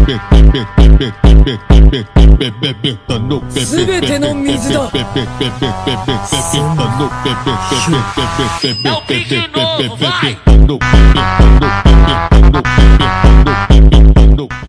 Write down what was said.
すべての水だ。 LPG Novo, vai!